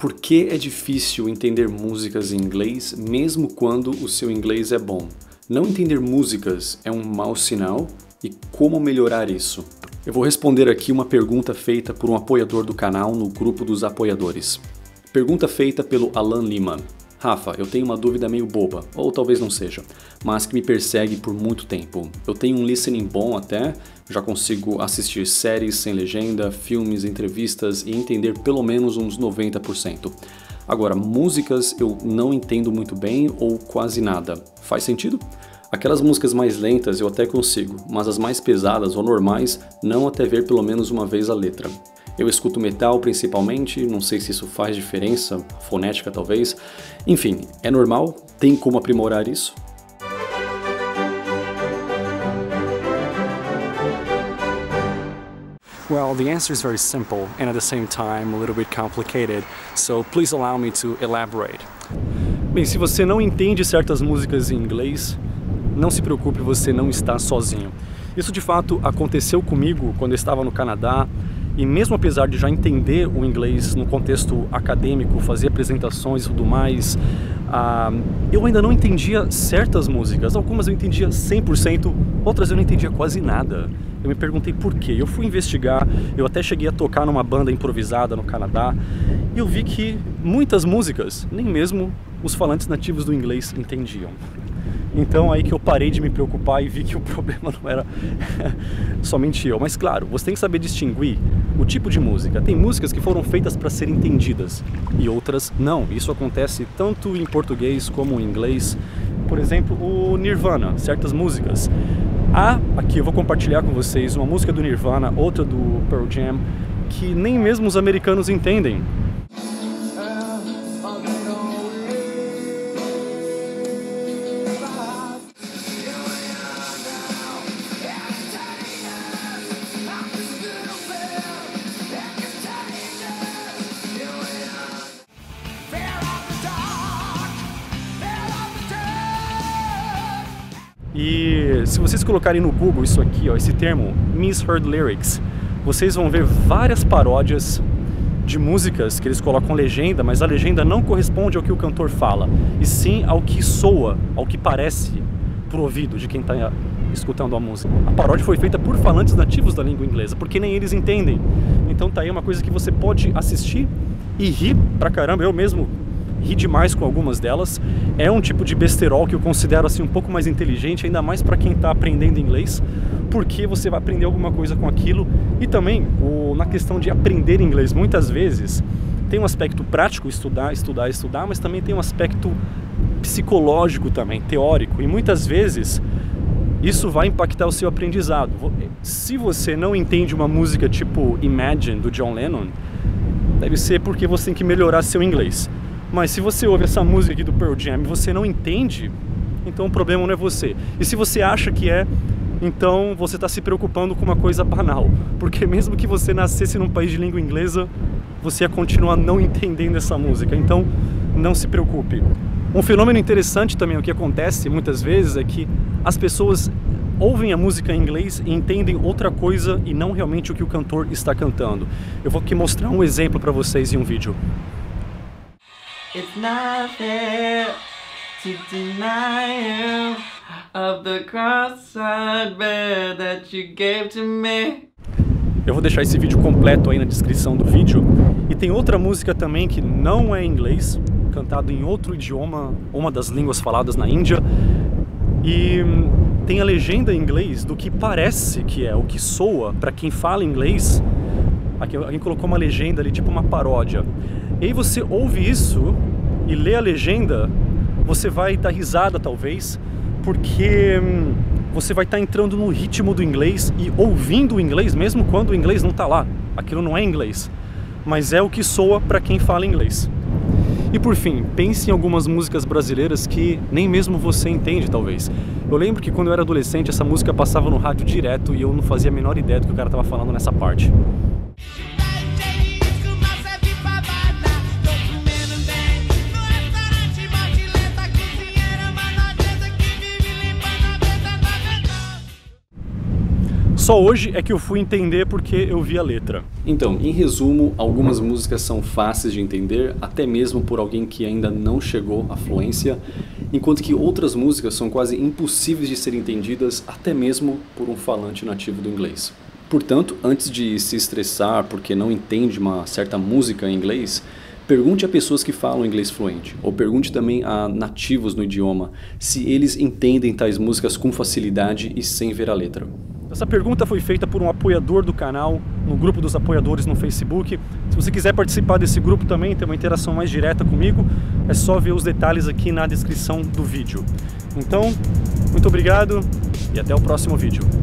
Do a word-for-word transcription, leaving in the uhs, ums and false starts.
Por que é difícil entender músicas em inglês, mesmo quando o seu inglês é bom? Não entender músicas é um mau sinal? E como melhorar isso? Eu vou responder aqui uma pergunta feita por um apoiador do canal no grupo dos apoiadores. Pergunta feita pelo Alan Lima. Rafa, eu tenho uma dúvida meio boba, ou talvez não seja, mas que me persegue por muito tempo. Eu tenho um listening bom até, já consigo assistir séries sem legenda, filmes, entrevistas e entender pelo menos uns noventa por cento. Agora, músicas eu não entendo muito bem ou quase nada. Faz sentido? Aquelas músicas mais lentas eu até consigo, mas as mais pesadas ou normais não até ver pelo menos uma vez a letra. Eu escuto metal principalmente, não sei se isso faz diferença, fonética talvez. Enfim, é normal? Tem como aprimorar isso? Well, the answer is very simple and at the same time a little bit complicated, so please allow me to elaborate. Bem, se você não entende certas músicas em inglês, não se preocupe, você não está sozinho. Isso de fato aconteceu comigo quando eu estava no Canadá. E mesmo apesar de já entender o inglês no contexto acadêmico, fazer apresentações e tudo mais, uh, eu ainda não entendia certas músicas. Algumas eu entendia cem por cento, outras eu não entendia quase nada. Eu me perguntei por quê. Eu fui investigar, eu até cheguei a tocar numa banda improvisada no Canadá, e eu vi que muitas músicas, nem mesmo os falantes nativos do inglês entendiam. Então aí que eu parei de me preocupar e vi que o problema não era somente eu. Mas claro, você tem que saber distinguir o tipo de música. Tem músicas que foram feitas para serem entendidas e outras não. Isso acontece tanto em português como em inglês. Por exemplo, o Nirvana, certas músicas. Há, aqui eu vou compartilhar com vocês uma música do Nirvana, outra do Pearl Jam, que nem mesmo os americanos entendem. E se vocês colocarem no Google isso aqui, ó, esse termo, misheard lyrics, vocês vão ver várias paródias de músicas que eles colocam legenda, mas a legenda não corresponde ao que o cantor fala, e sim ao que soa, ao que parece pro ouvido de quem está escutando a música. A paródia foi feita por falantes nativos da língua inglesa, porque nem eles entendem. Então tá aí uma coisa que você pode assistir e rir pra caramba. Eu mesmo ri demais com algumas delas. É um tipo de besterol que eu considero assim um pouco mais inteligente, ainda mais para quem está aprendendo inglês, porque você vai aprender alguma coisa com aquilo. E também o, na questão de aprender inglês, muitas vezes tem um aspecto prático, estudar, estudar, estudar, mas também tem um aspecto psicológico também, teórico, e muitas vezes isso vai impactar o seu aprendizado. Se você não entende uma música tipo Imagine, do John Lennon, deve ser porque você tem que melhorar seu inglês. Mas se você ouve essa música aqui do Pearl Jam e você não entende, então o problema não é você. E se você acha que é, então você está se preocupando com uma coisa banal. Porque mesmo que você nascesse num país de língua inglesa, você ia continuar não entendendo essa música. Então não se preocupe. Um fenômeno interessante também, o que acontece muitas vezes, é que as pessoas ouvem a música em inglês e entendem outra coisa e não realmente o que o cantor está cantando. Eu vou aqui mostrar um exemplo para vocês em um vídeo. It's not fair to deny you of the cross-eyed bear that you gave to me. Eu vou deixar esse vídeo completo aí na descrição do vídeo. E tem outra música também que não é em inglês, cantado em outro idioma, uma das línguas faladas na Índia. E tem a legenda em inglês do que parece que é, o que soa para quem fala inglês. Aqui alguém colocou uma legenda ali, tipo uma paródia. E aí você ouve isso e lê a legenda, você vai dar risada talvez, porque hum, você vai estar entrando no ritmo do inglês e ouvindo o inglês, mesmo quando o inglês não está lá. Aquilo não é inglês, mas é o que soa para quem fala inglês. E por fim, pense em algumas músicas brasileiras que nem mesmo você entende talvez. Eu lembro que quando eu era adolescente essa música passava no rádio direto e eu não fazia a menor ideia do que o cara estava falando nessa parte. Só hoje é que eu fui entender porque eu vi a letra. Então, em resumo, algumas músicas são fáceis de entender, até mesmo por alguém que ainda não chegou à fluência, enquanto que outras músicas são quase impossíveis de serem entendidas, até mesmo por um falante nativo do inglês. Portanto, antes de se estressar porque não entende uma certa música em inglês, pergunte a pessoas que falam inglês fluente, ou pergunte também a nativos no idioma se eles entendem tais músicas com facilidade e sem ver a letra. Essa pergunta foi feita por um apoiador do canal, no grupo dos apoiadores no Facebook. Se você quiser participar desse grupo também, ter uma interação mais direta comigo, é só ver os detalhes aqui na descrição do vídeo. Então, muito obrigado e até o próximo vídeo.